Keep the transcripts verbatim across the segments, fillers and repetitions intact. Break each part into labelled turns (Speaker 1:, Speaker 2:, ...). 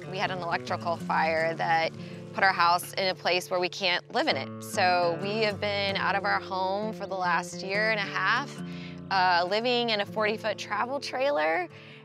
Speaker 1: We had an electrical fire that put our house in a place where we can't live in it. So we have been out of our home for the last year and a half, uh, living in a forty foot travel trailer,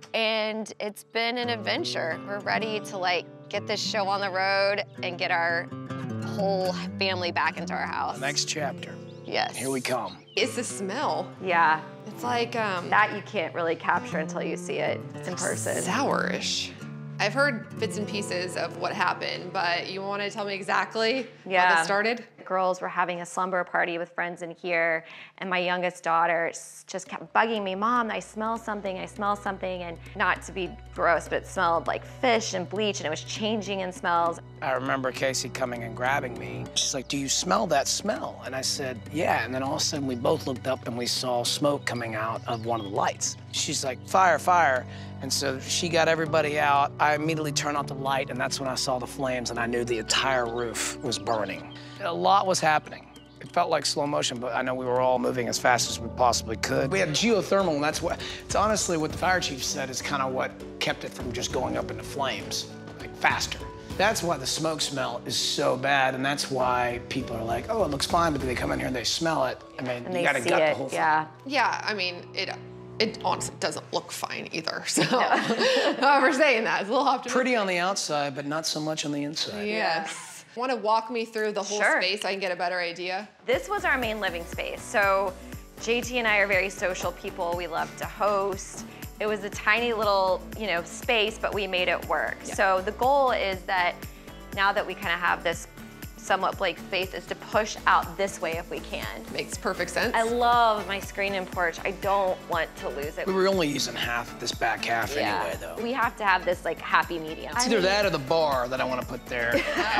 Speaker 1: and it's been an adventure. We're ready to like get this show on the road and get our whole family back into our house.
Speaker 2: The next chapter.
Speaker 1: Yes.
Speaker 2: Here we come.
Speaker 3: It's the smell.
Speaker 1: Yeah.
Speaker 3: It's like, um...
Speaker 1: that you can't really capture until you see it in person.
Speaker 3: Sourish. I've heard bits and pieces of what happened, but you want to tell me exactly
Speaker 1: yeah.
Speaker 3: how this started?
Speaker 1: Girls were having a slumber party with friends in here, and my youngest daughter just kept bugging me, Mom, I smell something, I smell something, and not to be gross, but it smelled like fish and bleach, and it was changing in smells.
Speaker 2: I remember Casey coming and grabbing me. She's like, do you smell that smell? And I said, yeah, and then all of a sudden we both looked up and we saw smoke coming out of one of the lights. She's like, fire, fire. And so she got everybody out. I immediately turned off the light, and that's when I saw the flames, and I knew the entire roof was burning. A lot was happening. It felt like slow motion, but I know we were all moving as fast as we possibly could. We had geothermal, and that's what, it's honestly what the fire chief said is kind of what kept it from just going up into flames, like faster. That's why the smoke smell is so bad, and that's why people are like, oh, it looks fine, but then they come in here and they smell it. I mean,
Speaker 1: and
Speaker 2: you gotta gut the whole thing.
Speaker 1: Yeah.
Speaker 3: Yeah, I mean, it it honestly doesn't look fine either, so however saying that, it's a little optimistic.
Speaker 2: Pretty on the outside, but not so much on the inside.
Speaker 3: Yes. Want to walk me through the whole
Speaker 1: Sure.
Speaker 3: space so I can get a better idea?
Speaker 1: This was our main living space. So J T and I are very social people. We love to host. It was a tiny little, you know, space, but we made it work.
Speaker 3: Yeah.
Speaker 1: So the goal is that now that we kind of have this somewhat blank space is to push out this way if we can.
Speaker 3: Makes perfect sense.
Speaker 1: I love my screen and porch. I don't want to lose it.
Speaker 2: We were only using half of this back half
Speaker 1: yeah.
Speaker 2: anyway, though.
Speaker 1: We have to have this like happy medium.
Speaker 2: It's either that or the bar that I want to put there.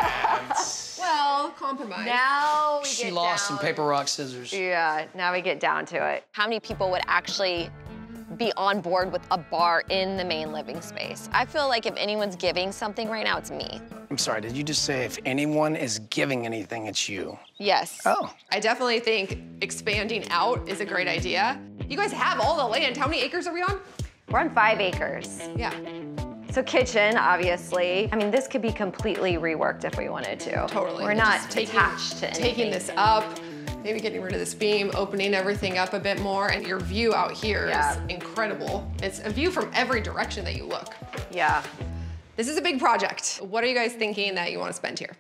Speaker 3: Well, compromise.
Speaker 1: Now we
Speaker 2: She
Speaker 1: get
Speaker 2: lost
Speaker 1: down.
Speaker 2: some paper, rock, scissors.
Speaker 1: Yeah, now we get down to it. How many people would actually be on board with a bar in the main living space? I feel like if anyone's giving something right now, it's me.
Speaker 2: I'm sorry, did you just say if anyone is giving anything, it's you?
Speaker 1: Yes.
Speaker 2: Oh.
Speaker 3: I definitely think expanding out is a great idea. You guys have all the land. How many acres are we on?
Speaker 1: We're on five acres.
Speaker 3: Yeah.
Speaker 1: So kitchen, obviously. I mean, this could be completely reworked if we wanted to.
Speaker 3: Totally.
Speaker 1: We're not
Speaker 3: Just taking,
Speaker 1: attached to anything.
Speaker 3: Taking this up, maybe getting rid of this beam, opening everything up a bit more, and your view out here
Speaker 1: Yeah.
Speaker 3: is incredible. It's a view from every direction that you look.
Speaker 1: Yeah.
Speaker 3: This is a big project. What are you guys thinking that you want to spend here?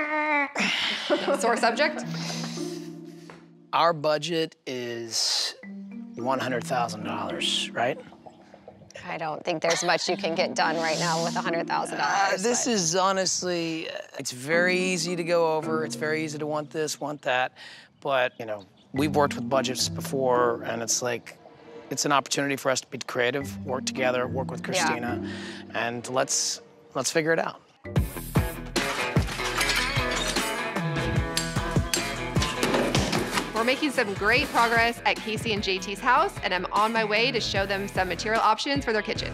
Speaker 3: Sore subject?
Speaker 2: Our budget is one hundred thousand dollars, right?
Speaker 1: I don't think there's much you can get done right now with one hundred thousand dollars.
Speaker 2: Uh, this is honestly, uh, it's very easy to go over. It's very easy to want this, want that. But, you know, we've worked with budgets before, and it's like, it's an opportunity for us to be creative, work together, work with Christina, yeah. and let's, let's figure it out.
Speaker 3: We're making some great progress at Casey and J T's house, and I'm on my way to show them some material options for their kitchen.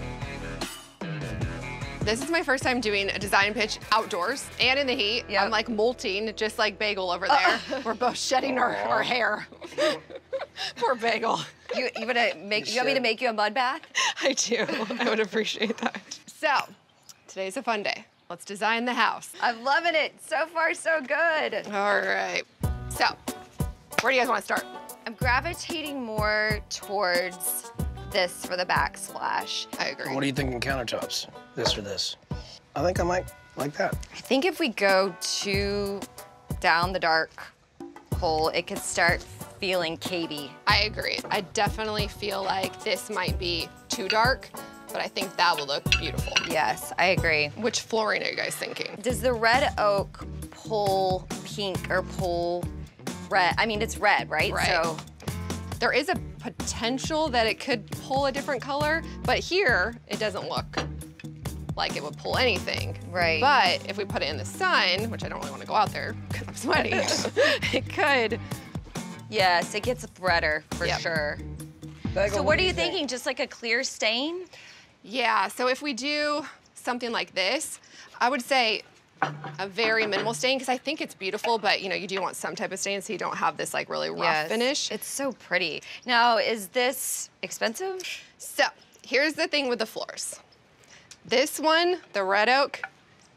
Speaker 3: This is my first time doing a design pitch outdoors and in the heat. Yep. I'm like molting, just like Bagel over there. We're both shedding our, our hair. Poor Bagel.
Speaker 1: You, you, wanna make, you, you want me to make you a mud bath?
Speaker 3: I do. I would appreciate that. So, today's a fun day. Let's design the house.
Speaker 1: I'm loving it. So far, so good.
Speaker 3: All right. So, where do you guys want to start?
Speaker 1: I'm gravitating more towards this for the backsplash.
Speaker 3: I agree.
Speaker 2: What are you thinking countertops? This or this? I think I might like that.
Speaker 1: I think if we go too down the dark hole, it could start feeling cavey.
Speaker 3: I agree. I definitely feel like this might be too dark, but I think that will look beautiful.
Speaker 1: Yes, I agree.
Speaker 3: Which flooring are you guys thinking?
Speaker 1: Does the red oak pull pink or pull red? I mean, it's red, right?
Speaker 3: Right.
Speaker 1: So
Speaker 3: there is a potential that it could pull a different color, but here it doesn't look like it would pull anything.
Speaker 1: Right.
Speaker 3: But if we put it in the sun, which I don't really want to go out there because I'm sweaty, it could.
Speaker 1: Yes, it gets redder for
Speaker 3: Yep.
Speaker 1: sure.
Speaker 2: Bagel,
Speaker 1: So what are you
Speaker 2: think?
Speaker 1: thinking? Just like a clear stain?
Speaker 3: Yeah, so if we do something like this, I would say a very minimal stain, because I think it's beautiful, but you know, you do want some type of stain so you don't have this like really rough
Speaker 1: Yes.
Speaker 3: finish.
Speaker 1: It's so pretty. Now, is this expensive?
Speaker 3: So here's the thing with the floors. This one, the red oak,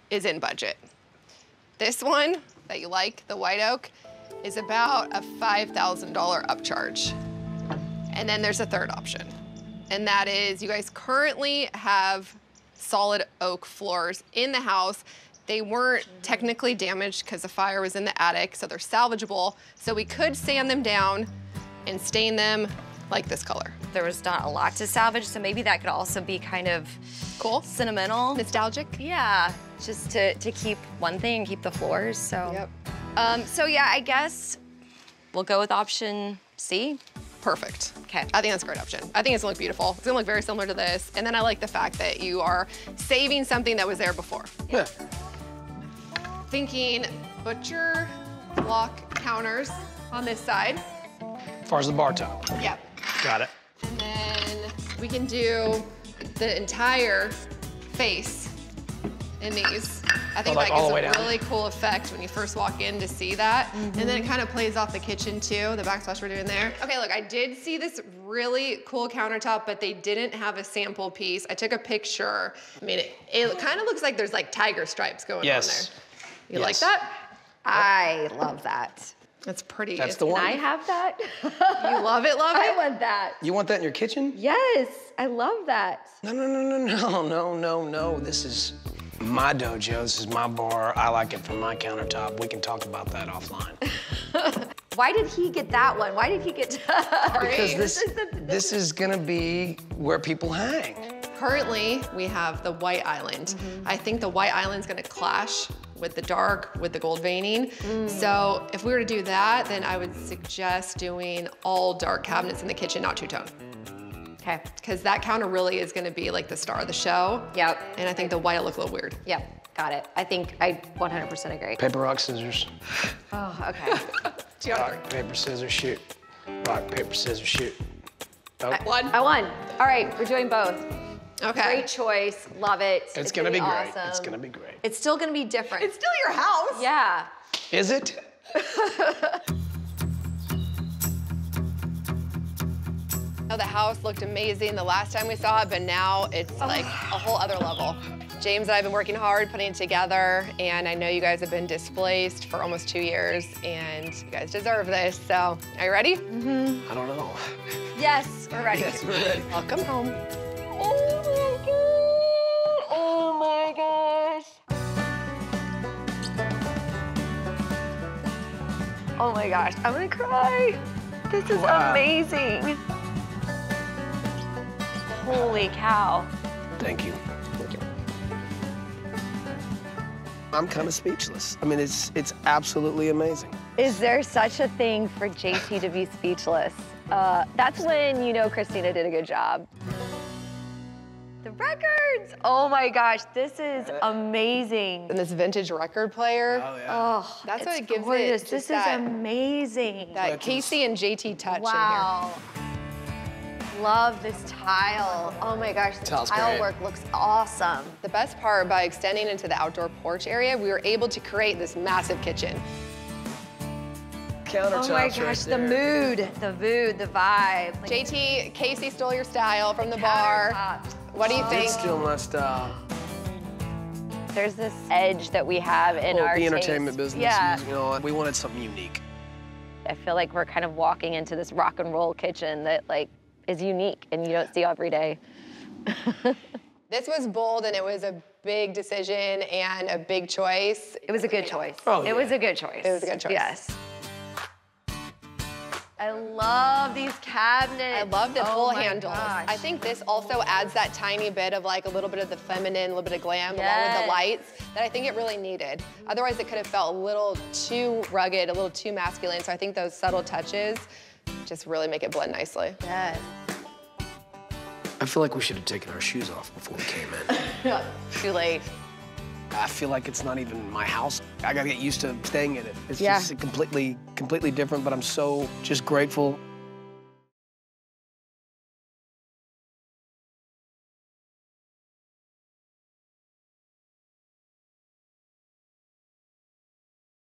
Speaker 3: is in budget. This one that you like, the white oak, is about a five thousand dollar upcharge. And then there's a third option, and that is you guys currently have solid oak floors in the house. They weren't technically damaged because the fire was in the attic, so they're salvageable. So we could sand them down and stain them like this color.
Speaker 1: There was not a lot to salvage, so maybe that could also be kind of
Speaker 3: Cool.
Speaker 1: sentimental.
Speaker 3: Nostalgic.
Speaker 1: Yeah, just to, to keep one thing and keep the floors, so.
Speaker 3: Yep.
Speaker 1: Um, so yeah, I guess we'll go with option C.
Speaker 3: Perfect.
Speaker 1: Okay.
Speaker 3: I think that's a great option. I think it's gonna look beautiful. It's gonna look very similar to this. And then I like the fact that you are saving something that was there before.
Speaker 2: Yeah.
Speaker 3: Thinking butcher block counters on this side.
Speaker 2: As far as the bar top.
Speaker 3: Yep.
Speaker 2: Got it.
Speaker 3: And then we can do the entire face in these. I think
Speaker 2: Oh, like
Speaker 3: that
Speaker 2: all the way
Speaker 3: gives a
Speaker 2: down?
Speaker 3: really cool effect when you first walk in to see that. And then it kind of plays off the kitchen too, the backsplash we're doing there. Okay, look, I did see this really cool countertop, but they didn't have a sample piece. I took a picture. I mean, it, it kind of looks like there's like tiger stripes going
Speaker 2: Yes.
Speaker 3: on there. You
Speaker 2: Yes.
Speaker 3: like that?
Speaker 1: I love that.
Speaker 3: That's pretty.
Speaker 2: That's
Speaker 3: It's-
Speaker 2: the one.
Speaker 1: Can I have that?
Speaker 3: You love it, love
Speaker 1: I
Speaker 3: it?
Speaker 1: want that.
Speaker 2: You want that in your kitchen?
Speaker 1: Yes, I love that.
Speaker 2: No, no, no, no, no, no, no, no. This is my dojo. This is my bar. I like it from my countertop. We can talk about that offline.
Speaker 1: Why did he get that one? Why did he get
Speaker 2: Because
Speaker 3: Right.
Speaker 2: this, this is gonna be where people hang.
Speaker 3: Currently, we have the white island. I think the white island's gonna clash with the dark, with the gold veining. So if we were to do that, then I would suggest doing all dark cabinets in the kitchen, not two-tone.
Speaker 1: Okay.
Speaker 3: Because that counter really is gonna be like the star of the show.
Speaker 1: Yep.
Speaker 3: And I think the white will look a little weird.
Speaker 1: Yep. Got it. I think I one hundred percent agree.
Speaker 2: Paper, rock, scissors.
Speaker 1: Oh, okay.
Speaker 3: Geometry.
Speaker 2: Rock, paper, scissors, shoot. Rock, paper, scissors, shoot. Oh,
Speaker 3: One.
Speaker 1: I won. All right, we're doing both.
Speaker 3: Okay.
Speaker 1: Great choice. Love it.
Speaker 2: it's gonna be great.
Speaker 1: awesome.
Speaker 2: It's gonna be great.
Speaker 1: It's still gonna be different.
Speaker 3: It's still your house.
Speaker 1: yeah.
Speaker 2: Is it?
Speaker 3: Oh, the house looked amazing the last time we saw it, but now it's like a whole other level. James and I have been working hard putting it together, and I know you guys have been displaced for almost two years, and you guys deserve this. So, are you ready?
Speaker 2: I don't know.
Speaker 1: Yes, we're ready.
Speaker 2: Yes, we're ready.
Speaker 3: Welcome home.
Speaker 1: Oh my gosh. Oh my gosh, I'm gonna cry. This is
Speaker 2: Wow.
Speaker 1: amazing. Holy cow.
Speaker 2: Thank you. I'm kind of speechless. I mean, it's it's absolutely amazing.
Speaker 1: Is there such a thing for J T to be speechless? Uh, that's when you know Christina did a good job. The records! Oh my gosh, this is amazing.
Speaker 3: And this vintage record player,
Speaker 2: Oh, yeah.
Speaker 1: Oh,
Speaker 3: That's what
Speaker 1: it's
Speaker 3: it gives it
Speaker 1: gorgeous.
Speaker 3: just
Speaker 1: This
Speaker 3: that-
Speaker 1: is amazing.
Speaker 3: that Casey and J T touch
Speaker 1: Wow. Love this tile. Oh my gosh, the
Speaker 2: Tile's
Speaker 1: tile
Speaker 2: great.
Speaker 1: work looks awesome.
Speaker 3: in here. The best part, by extending into the outdoor porch area, we were able to create this massive kitchen.
Speaker 2: Countertops
Speaker 1: Oh my
Speaker 2: right
Speaker 1: gosh, the
Speaker 2: there.
Speaker 1: mood, the mood, the vibe. Like,
Speaker 3: J T, Casey stole your style from the bar.
Speaker 1: countertops.
Speaker 3: What do you
Speaker 1: Oh.
Speaker 3: think?
Speaker 2: It's still my style.
Speaker 1: There's this edge that we have in
Speaker 2: Well,
Speaker 1: our
Speaker 2: the
Speaker 1: taste.
Speaker 2: entertainment business,
Speaker 1: Yeah.
Speaker 2: you know, we wanted something unique.
Speaker 1: I feel like we're kind of walking into this rock and roll kitchen that like is unique and you don't see every day.
Speaker 3: This was bold, and it was a big decision and a big choice.
Speaker 1: It was a good choice.
Speaker 2: Oh,
Speaker 1: It
Speaker 2: yeah.
Speaker 1: was a good choice.
Speaker 3: It was a good choice.
Speaker 1: Yes. I love these cabinets.
Speaker 3: I love the
Speaker 1: Oh
Speaker 3: full
Speaker 1: my
Speaker 3: handles.
Speaker 1: gosh.
Speaker 3: I think this also adds that tiny bit of like a little bit of the feminine, a little bit of glam, along with
Speaker 1: Yes.
Speaker 3: the lights that I think it really needed. Otherwise, it could have felt a little too rugged, a little too masculine. So I think those subtle touches just really make it blend nicely.
Speaker 1: Yes.
Speaker 2: I feel like we should have taken our shoes off before we came in.
Speaker 1: Too late.
Speaker 2: I feel like it's not even my house. I gotta get used to staying in it. It's
Speaker 1: Yeah.
Speaker 2: just completely, completely different, but I'm so just grateful